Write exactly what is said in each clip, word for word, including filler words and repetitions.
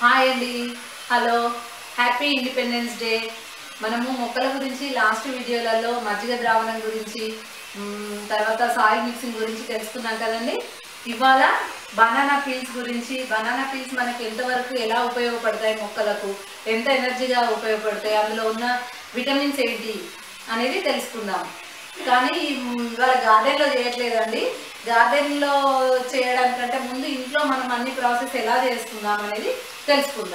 Hi అండి, hello, happy independence day. మనము మొక్కల గురించి లాస్ట్ వీడియోలలో మజ్జిగ ద్రావణం గురించి తర్వాత సాయిల్ మిక్సింగ్ గురించి తెలుసుకున్నాం కదండి. ఇవాళ బనానా పీల్స్ గురించి, బనానా పీల్స్ మనకి ఎంతవరకు ఎలా ఉపయోగపడతాయి, మొక్కలకు ఎంత ఎనర్జీగా ఉపయోగపడతాయి, అందులో ఉన్న విటమిన్స్ ఏంటి అనేది తెలుసుకుందాం. కానీ ఇవాళ గార్డెన్లో చేయట్లేదండి. గార్డెన్లో చేయడానికంటే ముందు ఇంట్లో మనం అన్ని ప్రాసెస్ ఎలా చేసుకుందాం అనేది తెలుసుకుందాం.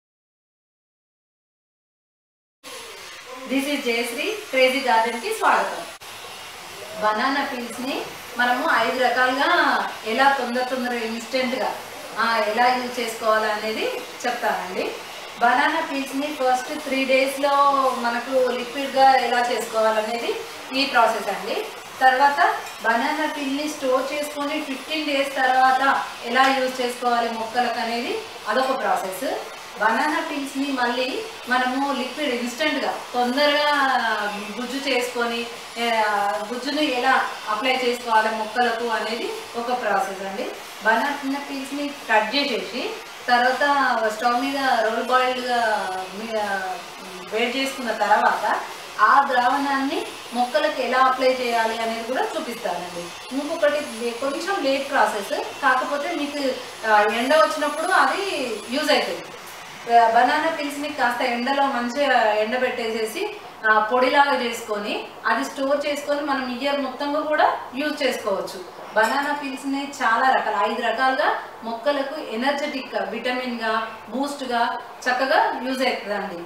దిస్ ఈజ్ జయశ్రీ, క్రేజీ గార్డెన్కి స్వాగతం. బనానా పీల్స్ని మనము ఐదు రకాలుగా ఎలా తొందర తొందరగా ఇన్స్టెంట్గా ఎలా యూజ్ చేసుకోవాలి అనేది చెప్తానండి. బనానా పీల్స్ని ఫస్ట్ త్రీ డేస్లో మనకు లిక్విడ్గా ఎలా చేసుకోవాలనేది ఈ ప్రాసెస్ అండి. తర్వాత బనానా పీల్ని స్టోర్ చేసుకొని ఫిఫ్టీన్ డేస్ తర్వాత ఎలా యూజ్ చేసుకోవాలి మొక్కలకు అనేది అదొక ప్రాసెస్. బనానా పీల్స్ని మళ్ళీ మనము లిక్విడ్ ఇన్స్టెంట్గా తొందరగా గుజ్జు చేసుకొని గుజ్జుని ఎలా అప్లై చేసుకోవాలి మొక్కలకు అనేది ఒక ప్రాసెస్ అండి. బనానా పీల్స్ని కట్ చేసేసి తర్వాత స్టవ్ మీద రోల్ బాయిల్డ్గా వేడి చేసుకున్న తర్వాత ఆ ద్రావణాన్ని మొక్కలకు ఎలా అప్లై చేయాలి అనేది కూడా చూపిస్తానండి. ఇంకొకటి కొంచెం లేట్ ప్రాసెస్, కాకపోతే మీకు ఎండ వచ్చినప్పుడు అది యూజ్ అవుతుంది. బనానా పీల్స్ని కాస్త ఎండలో మంచిగా ఎండబెట్టేసేసి పొడిలాగా చేసుకొని అది స్టోర్ చేసుకొని మనం ఇయర్ మొత్తంగా కూడా యూజ్ చేసుకోవచ్చు. బనానా పీల్స్ని చాలా రకాల ఐదు రకాలుగా మొక్కలకు ఎనర్జెటిక్గా, విటమిన్గా, బూస్ట్గా చక్కగా యూజ్ అవుతుందండి.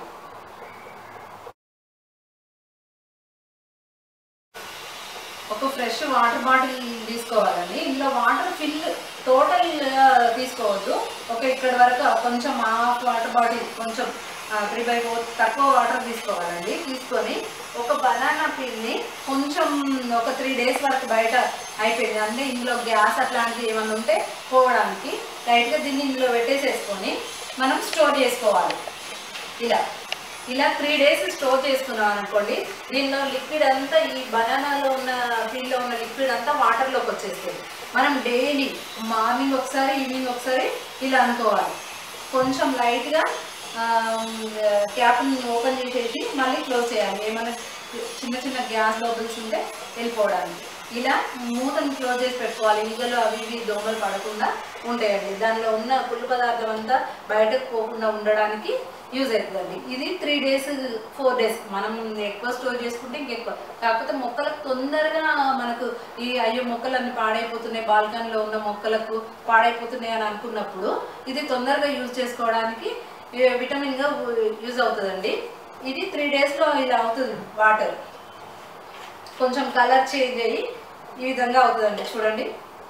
ఒక ఫ్రెష్ వాటర్ బాటిల్ తీసుకోవాలండి. ఇందులో వాటర్ ఫిల్ టోటల్ తీసుకోవద్దు. ఒక ఇక్కడ వరకు కొంచెం హాఫ్ వాటర్ బాటిల్, కొంచెం త్రీ బై ఫోర్ తక్కువ వాటర్ తీసుకోవాలండి. తీసుకొని ఒక బనానా పీల్ని కొంచెం ఒక త్రీ డేస్ వరకు బయట అయిపోయింది అంటే ఇందులో గ్యాస్ అట్లాంటివి ఏమైనా ఉంటే పోవడానికి లైట్గా దీన్ని ఇందులో పెట్టేసేసుకొని మనం స్టోర్ చేసుకోవాలి. ఇలా ఇలా త్రీ డేస్ స్టోర్ చేసుకున్నాం అనుకోండి, దీనిలో లిక్విడ్ అంతా ఈ బనానాలో ఉన్న పీల్లో ఉన్న లిక్విడ్ అంతా వాటర్లోకి వచ్చేస్తుంది. మనం డైలీ మార్నింగ్ ఒకసారి, ఈవినింగ్ ఒకసారి ఇలా అనుకోవాలి. కొంచెం లైట్గా క్యాప్ని ఓపెన్ చేసేసి మళ్ళీ క్లోజ్ చేయాలి, ఏమైనా చిన్న చిన్న గ్యాస్ బబుల్స్ ఉంటే వెళ్ళిపోవడానికి. ఇలా మూతను క్లోజ్ చేసి పెట్టుకోవాలి. ఈగలు అవి ఇవి దోమలు పడకుండా ఉంటాయండి. దానిలో ఉన్న పుల్లు పదార్థం అంతా బయటకు పోకుండా ఉండడానికి యూజ్ అవుతుందండి. ఇది త్రీ డేస్ ఫోర్ డేస్ మనం ఎక్కువ స్టోర్ చేసుకుంటే ఇంకెక్కువ. కాకపోతే మొక్కలకు తొందరగా మనకు ఈ అయ్యో మొక్కలన్నీ పాడైపోతున్నాయి, బాల్కనీలో ఉన్న మొక్కలకు పాడైపోతున్నాయి అని అనుకున్నప్పుడు ఇది తొందరగా యూజ్ చేసుకోవడానికి విటమిన్గా యూజ్ అవుతుందండి. ఇది త్రీ డేస్లో ఇలా అవుతుంది. వాటర్ కొంచెం కలర్ చేంజ్ అయ్యి ఈ విధంగా అవుతుందండి. చూడండి,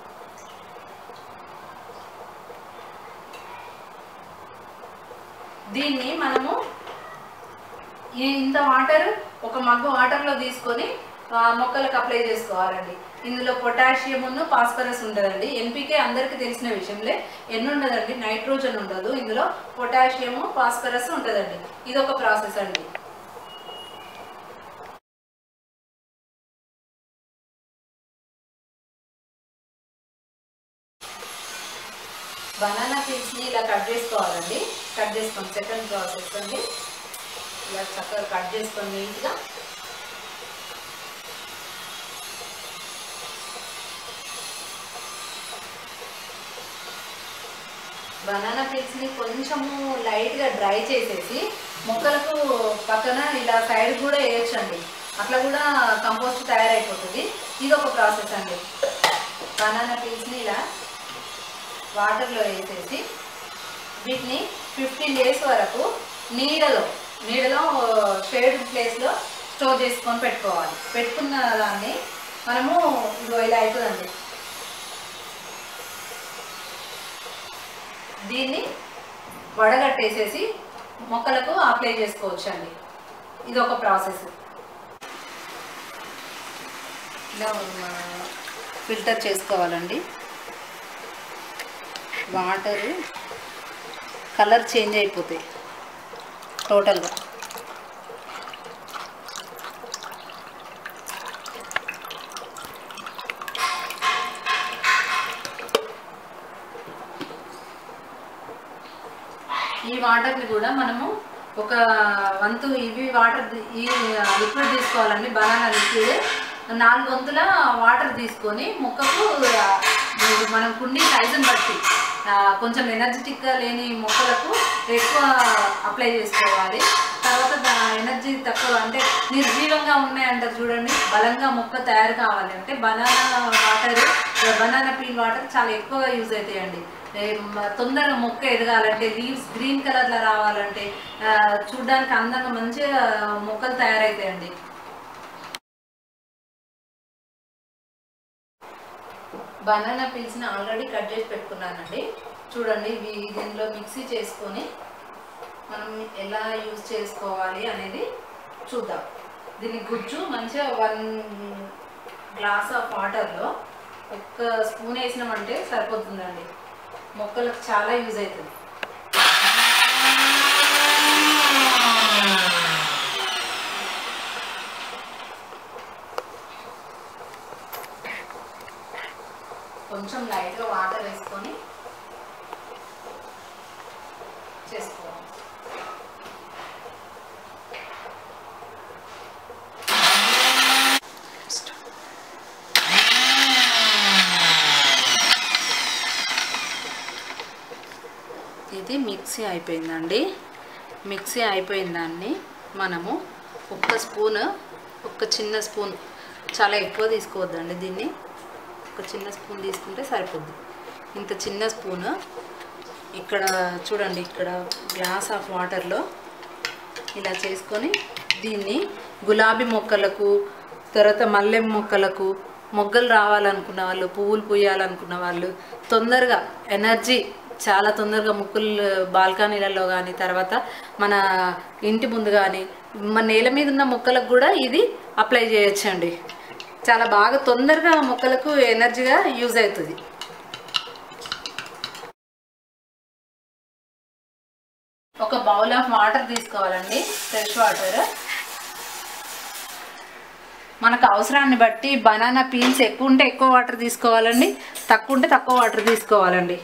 దీన్ని మనము ఇంత వాటర్ ఒక మగ్గు వాటర్లో తీసుకొని మొక్కలకు అప్లై చేసుకోవాలండి. ఇందులో పొటాషియంను ఫాస్ఫరస్ ఉండదండి. ఎన్పికే అందరికీ తెలిసిన విషయంలే. ఎన్ని ఉండదండి, నైట్రోజన్ ఉండదు. ఇందులో పొటాషియము, ఫాస్ఫరస్ ఉంటుందండి. ఇది ఒక ప్రాసెస్ అండి. బనానా పీల్స్ని ఇలా కట్ చేసుకోవాలండి. కట్ చేసుకొని సెకండ్ ప్రాసెస్ అండి. ఇలా చక్కగా కట్ చేసుకొని నీట్గా బనానా పీల్స్ని కొంచెము లైట్గా డ్రై చేసేసి మొక్కలకు పక్కన ఇలా సైడ్ కూడా వేయొచ్చండి. అట్లా కూడా కంపోస్ట్ తయారైపోతుంది. ఇది ఒక ప్రాసెస్ అండి. బనానా పీల్స్ని ఇలా వాటర్లో వేసేసి వీటిని ఫిఫ్టీన్ డేస్ వరకు నీడలో నీడలో షేడ్ ప్లేస్లో స్టోర్ చేసుకొని పెట్టుకోవాలి. పెట్టుకున్న దాన్ని మనము ఇదో ఇలా అవుతుందండి. దీన్ని వడగట్టేసేసి మొక్కలకు అప్లై చేసుకోవచ్చు అండి. ఇది ఒక ప్రాసెస్. ఇలా ఫిల్టర్ చేసుకోవాలండి. వాటర్ కలర్ చేంజ్ అయిపోతాయి టోటల్గా. ఈ వాటర్ని కూడా మనము ఒక వంతు ఇవి వాటర్ ఈ లిక్విడ్ తీసుకోవాలండి. బనానా లిక్విడ్ నాలుగు వంతుల వాటర్ తీసుకొని మొక్కకు మనం కుండీ సైజుని బట్టి కొంచెం ఎనర్జెటిక్గా లేని మొక్కలకు ఎక్కువ అప్లై చేసుకోవాలి. తర్వాత ఎనర్జీ తక్కువ అంటే నిర్జీవంగా ఉన్నాయంటారు చూడండి, బలంగా మొక్క తయారు కావాలి అంటే banana water banana peel water చాలా ఎక్కువగా యూజ్ అవుతాయండి. తొందరగా మొక్క ఎదగాలంటే, లీవ్స్ గ్రీన్ కలర్లో రావాలంటే, చూడడానికి అందంగా మంచిగా మొక్కలు తయారవుతాయండి. బనానా పీల్స్ని ఆల్రెడీ కట్ చేసి పెట్టుకున్నానండి. చూడండి, ఇవి దీనిలో మిక్సీ చేసుకొని మనం ఎలా యూజ్ చేసుకోవాలి అనేది చూద్దాం. దీన్ని గుజ్జు మంచిగా వన్ గ్లాస్ ఆఫ్ వాటర్లో ఒక్క స్పూన్ వేసినామంటే సరిపోతుందండి. మొక్కలకు చాలా యూజ్ అవుతుంది. కొంచెం లైట్గా వాటర్ వేసుకొని చేసుకోవాలి. ఇది మిక్సీ అయిపోయిందండి. మిక్సీ అయిపోయిన దాన్ని మనము ఒక్క స్పూన్ ఒక్క చిన్న స్పూన్, చాలా ఎక్కువ తీసుకోవద్దండి, దీన్ని ఒక చిన్న స్పూన్ తీసుకుంటే సరిపోద్ది. ఇంత చిన్న స్పూన్ ఇక్కడ చూడండి, ఇక్కడ గ్లాస్ ఆఫ్ వాటర్లో ఇలా చేసుకొని దీన్ని గులాబీ మొక్కలకు, తర్వాత మల్లె మొక్కలకు, మొగ్గలు రావాలనుకున్న వాళ్ళు, పువ్వులు పూయాలనుకున్న వాళ్ళు, తొందరగా ఎనర్జీ చాలా తొందరగా ముక్కులు బాల్కనీలలో కానీ, తర్వాత మన ఇంటి ముందు కానీ, మన నేల మీద ఉన్న మొక్కలకు కూడా ఇది అప్లై చేయొచ్చండి. చాలా బాగా తొందరగా మొక్కలకు ఎనర్జీగా యూజ్ అవుతుంది. ఒక బౌల్ ఆఫ్ వాటర్ తీసుకోవాలండి, ఫ్రెష్ వాటర్. మనకు అవసరాన్ని బట్టి బనానా పీల్స్ ఎక్కువ ఉంటే ఎక్కువ వాటర్ తీసుకోవాలండి, తక్కువ ఉంటే తక్కువ వాటర్ తీసుకోవాలండి.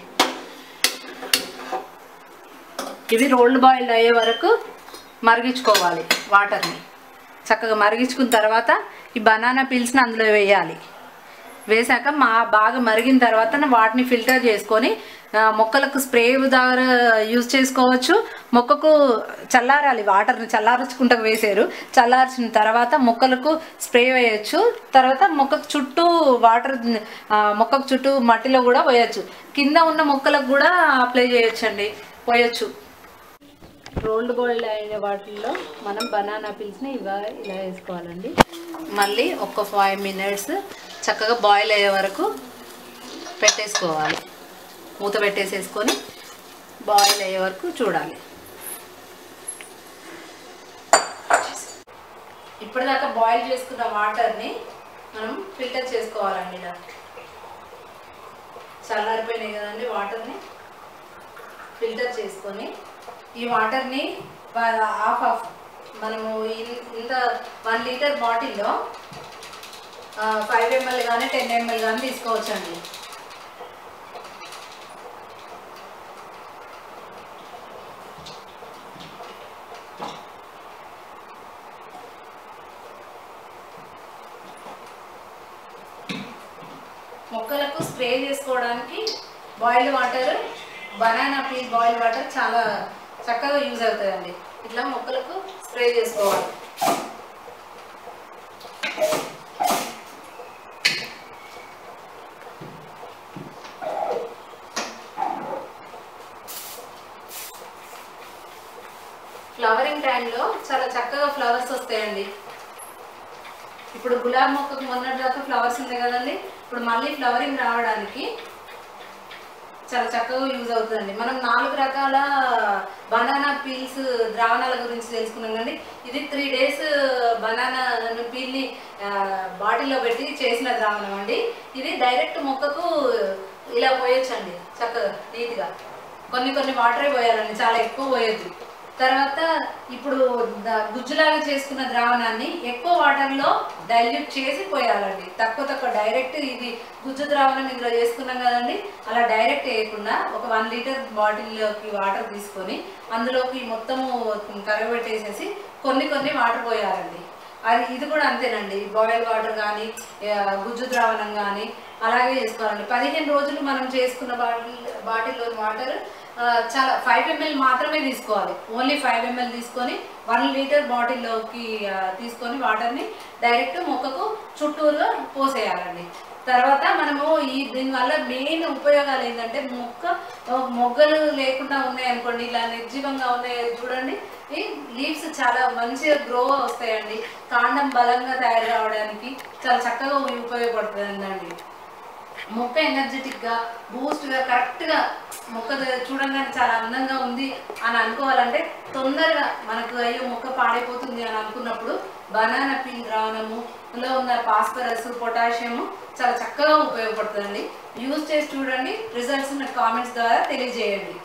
ఇవి రోల్డ్ బాయిల్డ్ అయ్యే వరకు మరిగించుకోవాలి. వాటర్ని చక్కగా మరిగించుకున్న తర్వాత ఈ బనానా పీల్స్ని అందులో వేయాలి. వేసాక మా బాగా మరిగిన తర్వాత వాటిని ఫిల్టర్ చేసుకొని మొక్కలకు స్ప్రే ద్వారా యూజ్ చేసుకోవచ్చు. మొక్కకు చల్లారాలి, వాటర్ని చల్లార్చుకుంటూ వేసారు. చల్లార్చిన తర్వాత మొక్కలకు స్ప్రే వేయచ్చు. తర్వాత మొక్కకు చుట్టూ వాటర్, మొక్కకు చుట్టూ మట్టిలో కూడా పోయచ్చు. కింద ఉన్న మొక్కలకు కూడా అప్లై చేయొచ్చండి, పోయచ్చు. రోల్డ్ బాయిల్డ్ అయిన వాటిల్లో మనం బనానా పీల్స్ని ఇలా ఇలా వేసుకోవాలండి. మళ్ళీ ఒక ఫైవ్ మినిట్స్ చక్కగా బాయిల్ అయ్యే వరకు పెట్టేసుకోవాలి. మూత పెట్టేసేసుకొని బాయిల్ అయ్యే వరకు చూడాలి. ఇప్పటిదాకా బాయిల్ చేసుకున్న వాటర్ని మనం ఫిల్టర్ చేసుకోవాలండి. ఇలా చల్లారిపోయినాయి కదండి, వాటర్ని ఫిల్టర్ చేసుకొని ఈ వాటర్ని హాఫ్ ఆఫ్ మనము ఇంత వన్ లీటర్ బాటిల్లో ఫైవ్ ఎంఎల్ కానీ టెన్ ఎంఎల్ కానీ తీసుకోవచ్చండి. మొక్కలకు స్ప్రే చేసుకోవడానికి boiled water, banana peel boiled water చాలా చక్కగా యూజ్ అవుతాయండి. ఇట్లా మొక్కలకు స్ప్రే చేసుకోవాలి. ఫ్లవరింగ్ టైంలో చాలా చక్కగా ఫ్లవర్స్ వస్తాయండి. ఇప్పుడు గులాబీ మొక్కకు మొన్నటి దాకా ఫ్లవర్స్ ఉంటాయి కదండి, ఇప్పుడు మళ్ళీ ఫ్లవరింగ్ రావడానికి చాలా చక్కగా యూజ్ అవుతుందండి. మనం నాలుగు రకాల బనానా పీల్స్ ద్రావణాల గురించి తెలుసుకున్నాం కండి. ఇది త్రీ డేస్ బనానా పీల్ని బాటిల్లో పెట్టి చేసిన ద్రావణం అండి. ఇది డైరెక్ట్ మొక్కకు ఇలా పోయొచ్చండి, చక్కగా నీట్గా. కొన్ని కొన్ని వాటరే పోయాలండి, చాలా ఎక్కువ పోయొద్దు. తర్వాత ఇప్పుడు గుజ్జులాగా చేసుకున్న ద్రావణాన్ని ఎక్కువ వాటర్లో డైల్యూట్ చేసి పోయాలండి. తక్కువ తక్కువ డైరెక్ట్ ఇది గుజ్జు ద్రావణం ఇందులో చేసుకున్నాం కదండి, అలా డైరెక్ట్ వేయకుండా ఒక వన్ లీటర్ బాటిల్లోకి వాటర్ తీసుకొని అందులోకి మొత్తము కరగబెట్టేసేసి కొన్ని కొన్ని వాటర్ పోయాలండి. అది ఇది కూడా అంతేనండి, బాయిల్ వాటర్ కానీ గుజ్జు ద్రావణం కానీ అలాగే చేసుకోవాలండి. పదిహేను రోజులు మనం చేసుకున్న బాటిల్ బాటిల్లోని వాటర్ చాలా ఫైవ్ ఎంఎల్ మాత్రమే తీసుకోవాలి. ఓన్లీ ఫైవ్ ఎంఎల్ తీసుకొని వన్ లీటర్ బాటిల్లోకి తీసుకొని వాటర్ని డైరెక్ట్ మొక్కకు చుట్టూరుగా పోసేయాలండి. తర్వాత మనము ఈ దీనివల్ల మెయిన్ ఉపయోగాలు ఏంటంటే మొక్క మొగ్గలు లేకుండా ఉన్నాయనుకోండి, ఇలా నిర్జీవంగా ఉన్నాయి చూడండి, ఈ లీవ్స్ చాలా మంచిగా గ్రో వస్తాయండి. కాండం బలంగా తయారు కావడానికి చాలా చక్కగా ఉపయోగపడుతుందండి. మొక్క ఎనర్జెటిక్గా బూస్ట్గా కరెక్ట్గా మొక్క చూడంగానే చాలా అందంగా ఉంది అని అనుకోవాలంటే, తొందరగా మనకు అయ్యో మొక్క పాడైపోతుంది అని అనుకున్నప్పుడు బనానా పీల్ ద్రావణములో ఉన్న ఫాస్ఫరస్ పొటాషియము చాలా చక్కగా ఉపయోగపడుతుందండి. యూజ్ చేసి చూడండి, రిజల్ట్స్ నాకు కామెంట్స్ ద్వారా తెలియజేయండి.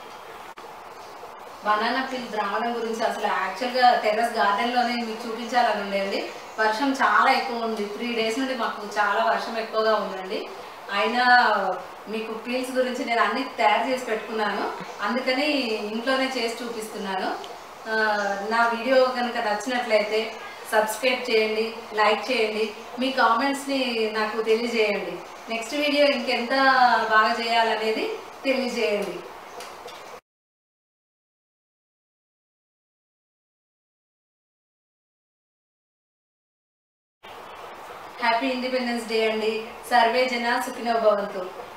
బనానా పీల్ ద్రావణం గురించి అసలు యాక్చువల్గా టెర్రస్ గార్డెన్లోనే మీకు చూపించాలని ఉండేది. వర్షం చాలా ఎక్కువ ఉంది, త్రీ డేస్ నుండి మాకు చాలా వర్షం ఎక్కువగా ఉందండి. అయినా మీకు పీల్స్ గురించి నేను అన్ని తయారు చేసి పెట్టుకున్నాను, అందుకని ఇంట్లోనే చేసి చూపిస్తున్నాను. నా వీడియో కనుక నచ్చినట్లయితే సబ్స్క్రైబ్ చేయండి, లైక్ చేయండి, మీ కామెంట్స్ని నాకు తెలియజేయండి. నెక్స్ట్ వీడియో ఇంకెంత బాగా చేయాలనేది తెలియజేయండి. హ్యాపీ ఇండిపెండెన్స్ డే అండి. సర్వే జన సుఖినో భవంతు.